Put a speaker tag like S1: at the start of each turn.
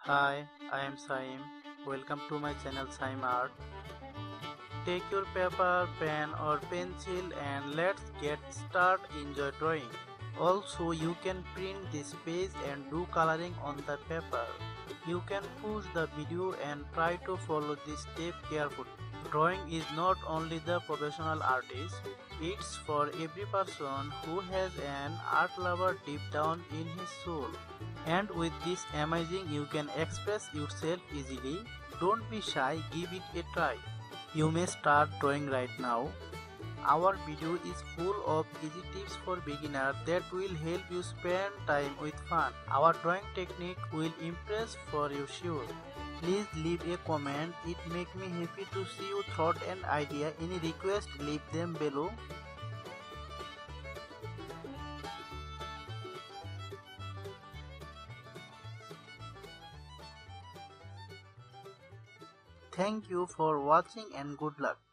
S1: Hi, I am Shaem. Welcome to my channel Shaem Art. Take your paper, pen or pencil and let's get started. Enjoy drawing. Also, you can print this page and do coloring on the paper. You can pause the video and try to follow this step carefully. Drawing is not only the professional artist, it's for every person who has an art lover deep down in his soul. And with this amazing you can express yourself easily. Don't be shy, give it a try. You may start drawing right now. Our video is full of easy tips for beginners that will help you spend time with fun. Our drawing technique will impress for you sure. Please leave a comment. It makes me happy to see your thought and idea. Any request, leave them below. Thank you for watching and good luck.